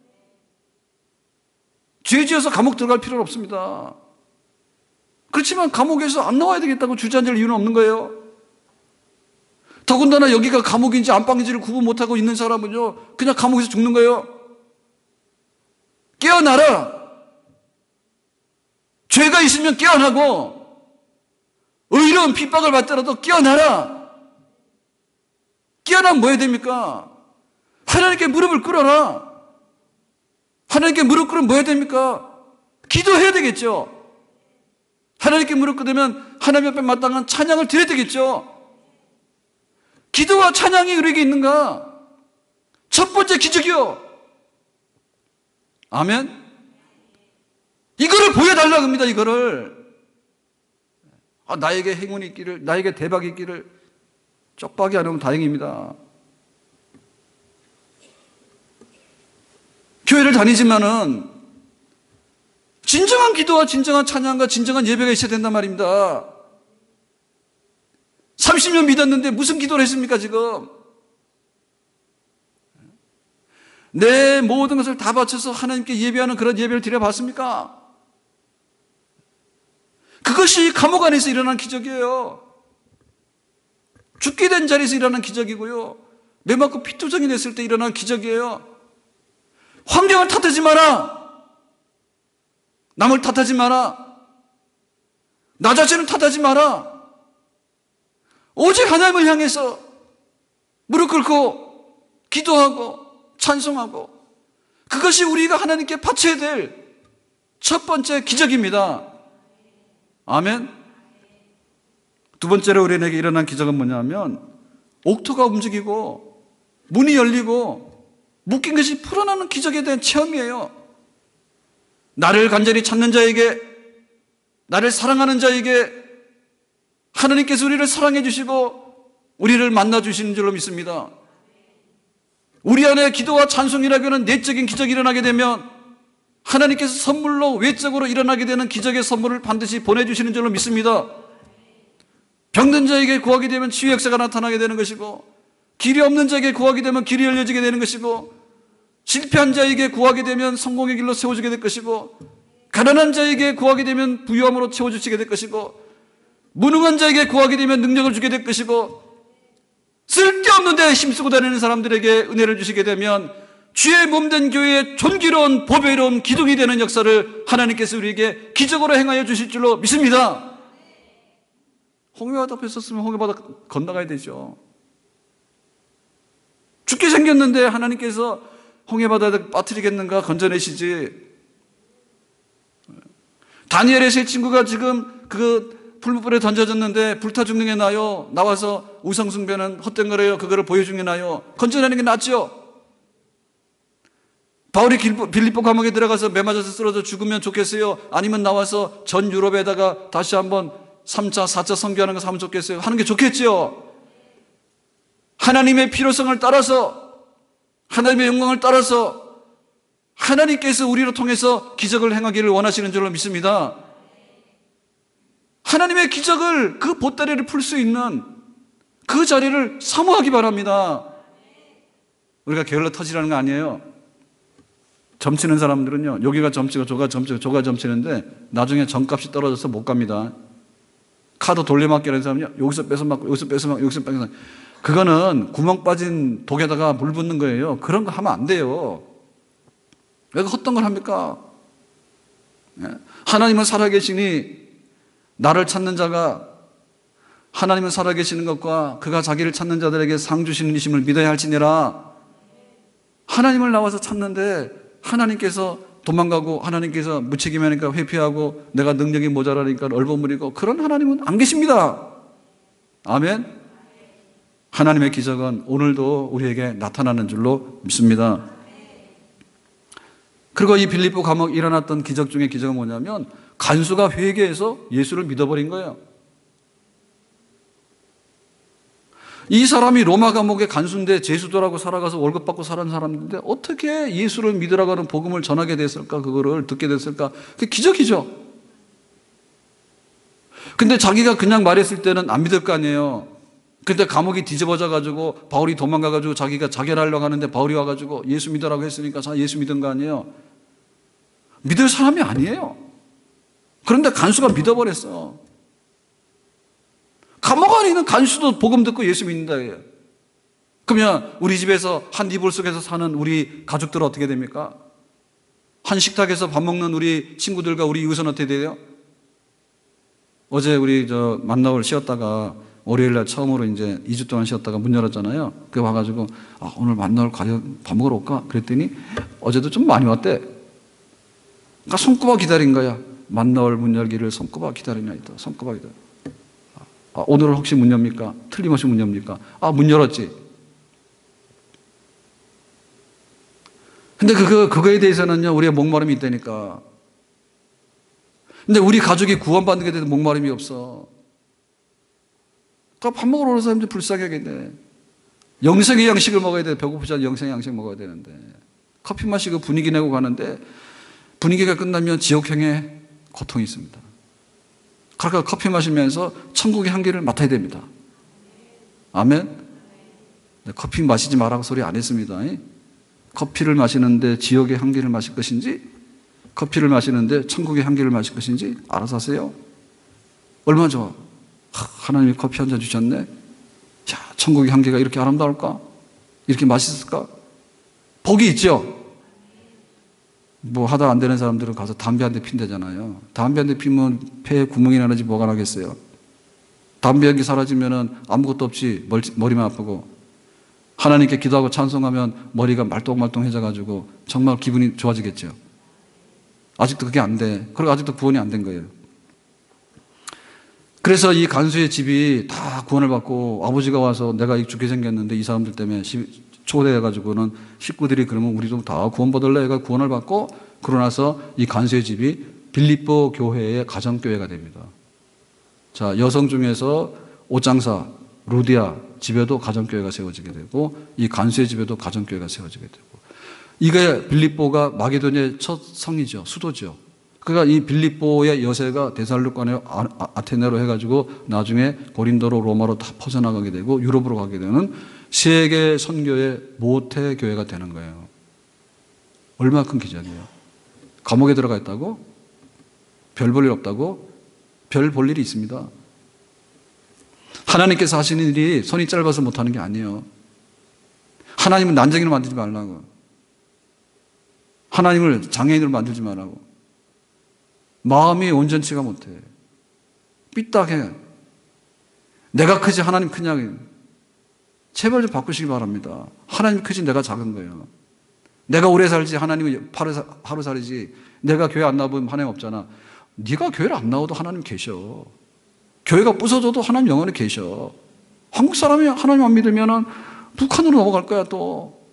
죄 지어서 감옥 들어갈 필요는 없습니다. 그렇지만 감옥에서 안 나와야 되겠다고 주저앉을 이유는 없는 거예요. 더군다나 여기가 감옥인지 안방인지를 구분 못하고 있는 사람은요, 그냥 감옥에서 죽는 거예요. 깨어나라. 죄가 있으면 깨어나고 의로운 핍박을 받더라도 깨어나라. 깨어나면 뭐 해야 됩니까? 하나님께 무릎을 꿇어라. 하나님께 무릎 꿇으면 뭐 해야 됩니까? 기도해야 되겠죠. 하나님께 무릎 꿇으면 하나님 앞에 마땅한 찬양을 드려야 되겠죠. 기도와 찬양이 우리에게 있는가? 첫 번째 기적이요. 아멘. 이거를 보여달라고 합니다. 이거를. 아, 나에게 행운이 있기를, 나에게 대박이 있기를. 쪽박이 안 오면 다행입니다. 교회를 다니지만은 진정한 기도와 진정한 찬양과 진정한 예배가 있어야 된단 말입니다. 삼십 년 믿었는데 무슨 기도를 했습니까 지금? 내 모든 것을 다 바쳐서 하나님께 예배하는 그런 예배를 드려봤습니까? 그것이 감옥 안에서 일어난 기적이에요. 죽게 된 자리에서 일어난 기적이고요. 매맞고 피투성이 됐을 때 일어난 기적이에요. 환경을 탓하지 마라. 남을 탓하지 마라. 나 자신을 탓하지 마라. 오직 하나님을 향해서 무릎 꿇고 기도하고 찬송하고, 그것이 우리가 하나님께 바쳐야 될 첫 번째 기적입니다. 아멘. 두 번째로 우리에게 일어난 기적은 뭐냐면 옥토가 움직이고 문이 열리고 묶인 것이 풀어나는 기적에 대한 체험이에요. 나를 간절히 찾는 자에게, 나를 사랑하는 자에게 하나님께서 우리를 사랑해 주시고 우리를 만나 주시는 줄로 믿습니다. 우리 안에 기도와 찬송이라고 하는 내적인 기적이 일어나게 되면 하나님께서 선물로 외적으로 일어나게 되는 기적의 선물을 반드시 보내주시는 줄로 믿습니다. 병든 자에게 구하게 되면 치유 역사가 나타나게 되는 것이고, 길이 없는 자에게 구하게 되면 길이 열려지게 되는 것이고, 실패한 자에게 구하게 되면 성공의 길로 세워주게 될 것이고, 가난한 자에게 구하게 되면 부유함으로 채워주시게 될 것이고, 무능한 자에게 구하게 되면 능력을 주게 될 것이고, 쓸데없는 데 힘쓰고 다니는 사람들에게 은혜를 주시게 되면 주의 몸된 교회의 존귀로운 보배로운 기둥이 되는 역사를 하나님께서 우리에게 기적으로 행하여 주실 줄로 믿습니다. 홍해바다 앞에 섰으면 홍해바다 건너가야 되죠. 죽게 생겼는데 하나님께서 홍해바다에 빠뜨리겠는가 건져내시지. 다니엘의 세 친구가 지금 그 풀무불에 던져졌는데 불타 죽는 게 나요? 나와서 우상숭배는 헛된 거래요? 그거를 보여주는 게 나요? 건져내는 게 낫죠? 바울이 빌립보 감옥에 들어가서 매맞아서 쓰러져 죽으면 좋겠어요? 아니면 나와서 전 유럽에다가 다시 한번 삼 차, 사 차 선교하는 거 하면 좋겠어요? 하는 게 좋겠죠? 하나님의 필요성을 따라서, 하나님의 영광을 따라서 하나님께서 우리를 통해서 기적을 행하기를 원하시는 줄로 믿습니다. 하나님의 기적을, 그 보따리를 풀 수 있는 그 자리를 사모하기 바랍니다. 우리가 게을러 터지라는 거 아니에요. 점치는 사람들은요, 여기가 점치고 저가 점치고 저가 점치는데 나중에 점값이 떨어져서 못 갑니다. 카드 돌려막기 하는 사람은요, 여기서 뺏어 맞고 여기서 뺏어 맞고 여기서 뺏어 맞고. 그거는 구멍 빠진 독에다가 물 붓는 거예요. 그런 거 하면 안 돼요. 왜 헛된 걸 합니까? 하나님은 살아계시니 나를 찾는 자가, 하나님은 살아계시는 것과 그가 자기를 찾는 자들에게 상 주시는 이심을 믿어야 할지니라. 하나님을 나와서 찾는데 하나님께서 도망가고 하나님께서 무책임하니까 회피하고 내가 능력이 모자라니까 얼버무리고, 그런 하나님은 안 계십니다. 아멘. 하나님의 기적은 오늘도 우리에게 나타나는 줄로 믿습니다. 그리고 이 빌립보 감옥에 일어났던 기적 중에 기적은 뭐냐면, 간수가 회개해서 예수를 믿어버린 거예요. 이 사람이 로마 감옥의 간수인데 제수도라고 살아가서 월급 받고 사는 사람인데 어떻게 예수를 믿으라고 하는 복음을 전하게 됐을까? 그거를 듣게 됐을까? 그게 기적이죠. 근데 자기가 그냥 말했을 때는 안 믿을 거 아니에요. 근데 감옥이 뒤집어져 가지고 바울이 도망가 가지고 자기가 자결하려고 하는데 바울이 와 가지고 예수 믿으라고 했으니까 자 예수 믿은 거 아니에요. 믿을 사람이 아니에요. 그런데 간수가 믿어버렸어. 감옥 안에 있는 간수도 복음 듣고 예수 믿는다. 그러면 우리 집에서 한 이불 속에서 사는 우리 가족들은 어떻게 됩니까? 한 식탁에서 밥 먹는 우리 친구들과 우리 이웃은 어떻게 돼요? 어제 우리 저 만나올 쉬었다가 월요일 날 처음으로 이제 이 주 동안 쉬었다가 문 열었잖아요. 그 와가지고 아, 오늘 만나올 가요 밥 먹으러 올까? 그랬더니 어제도 좀 많이 왔대. 그러니까 손꼽아 기다린 거야. 만나올 문 열기를 손꼽아 기다리냐 있다. 손꼽아 기다려. 아, 오늘은 혹시 문 엽니까? 틀림없이 문 엽니까? 아, 문 열었지. 근데 그거, 그거에 대해서는요, 우리의 목마름이 있다니까. 근데 우리 가족이 구원받는 게 돼도 목마름이 없어. 그러니까 밥 먹으러 오는 사람들 불쌍하게 하겠네. 영생의 양식을 먹어야 돼. 배고프지 않아 영생의 양식 먹어야 되는데. 커피 마시고 분위기 내고 가는데 분위기가 끝나면 지옥행에 고통이 있습니다. 그러니까 커피 마시면서 천국의 향기를 맡아야 됩니다. 아멘. 커피 마시지 말라고 소리 안 했습니다. 커피를 마시는데 지옥의 향기를 마실 것인지, 커피를 마시는데 천국의 향기를 마실 것인지 알아서 하세요. 얼마나 좋아. 하나님이 커피 한 잔 주셨네. 야, 천국의 향기가 이렇게 아름다울까? 이렇게 맛있을까? 복이 있죠. 뭐 하다 안 되는 사람들은 가서 담배 한 대 핀대잖아요. 담배 한 대 피면 폐에 구멍이 나는지 뭐가 나겠어요. 담배 연기 사라지면 아무것도 없이 머리만 아프고, 하나님께 기도하고 찬송하면 머리가 말똥말똥해져가지고 정말 기분이 좋아지겠죠. 아직도 그게 안 돼. 그리고 아직도 구원이 안 된 거예요. 그래서 이 간수의 집이 다 구원을 받고, 아버지가 와서 내가 죽게 생겼는데 이 사람들 때문에 초대해가지고는 식구들이 그러면 우리도 다 구원받을래? 해가 구원을 받고, 그러고 나서 이 간수의 집이 빌립보 교회의 가정교회가 됩니다. 자, 여성 중에서 옷장사 루디아 집에도 가정교회가 세워지게 되고, 이 간수의 집에도 가정교회가 세워지게 되고, 이게 빌립보가 마게도니아의 첫 성이죠. 수도죠. 그러니까 이 빌립보의 여세가 데살로니가에 아테네로 해가지고 나중에 고린도로 로마로 다 퍼져나가게 되고 유럽으로 가게 되는 세계 선교의 모태 교회가 되는 거예요. 얼마나 큰 기적이에요. 감옥에 들어가 있다고? 별 볼 일 없다고? 별 볼 일이 있습니다. 하나님께서 하시는 일이 손이 짧아서 못하는 게 아니에요. 하나님은 난쟁이로 만들지 말라고. 하나님을 장애인으로 만들지 말라고. 마음이 온전치가 못해. 삐딱해. 내가 크지 하나님 크냐. 제발 좀 바꾸시기 바랍니다. 하나님 크지 내가 작은 거예요. 내가 오래 살지 하나님은 하루 살이지. 내가 교회 안 나오면 하나님 없잖아. 네가 교회를 안 나와도 하나님 계셔. 교회가 부서져도 하나님 영원히 계셔. 한국 사람이 하나님 안 믿으면 북한으로 넘어갈 거야 또.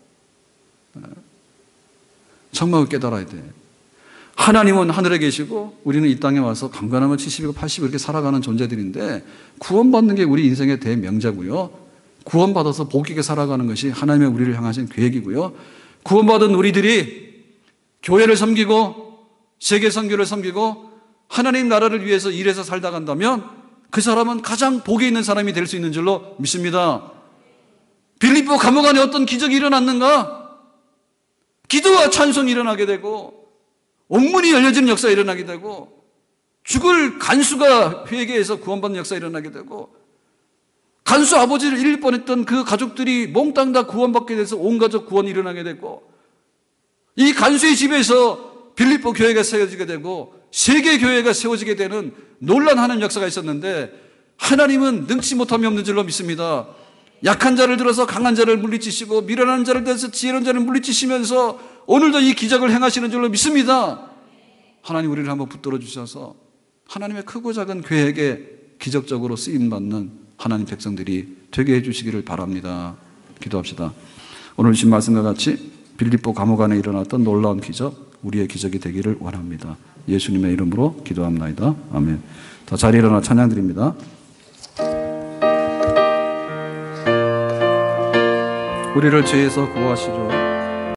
정말 깨달아야 돼. 하나님은 하늘에 계시고 우리는 이 땅에 와서 강건하면 칠십이고 팔십 이렇게 살아가는 존재들인데, 구원받는 게 우리 인생의 대명자고요. 구원받아서 복 있게 살아가는 것이 하나님의 우리를 향하신 계획이고요. 구원받은 우리들이 교회를 섬기고 세계 선교를 섬기고 하나님 나라를 위해서 일해서 살다 간다면 그 사람은 가장 복이 있는 사람이 될 수 있는 줄로 믿습니다. 빌립보 감옥 안에 어떤 기적이 일어났는가? 기도와 찬송이 일어나게 되고 옥문이 열려지는 역사가 일어나게 되고 죽을 간수가 회개해서 구원받는 역사가 일어나게 되고 간수 아버지를 잃을 뻔했던 그 가족들이 몽땅 다 구원받게 돼서 온 가족 구원이 일어나게 되고 이 간수의 집에서 빌립보 교회가 세워지게 되고 세계 교회가 세워지게 되는 논란하는 역사가 있었는데 하나님은 능치 못함이 없는 줄로 믿습니다. 약한 자를 들어서 강한 자를 물리치시고 미련한 자를 들어서 지혜로운 자를 물리치시면서 오늘도 이 기적을 행하시는 줄로 믿습니다. 하나님 우리를 한번 붙들어 주셔서 하나님의 크고 작은 계획에 기적적으로 쓰임받는 하나님 백성들이 되게 해주시기를 바랍니다. 기도합시다. 오늘 주신 말씀과 같이 빌립보 감옥 안에 일어났던 놀라운 기적, 우리의 기적이 되기를 원합니다. 예수님의 이름으로 기도합나이다. 아멘. 자, 자리에 일어나 찬양 드립니다. 우리를 죄에서 구하시려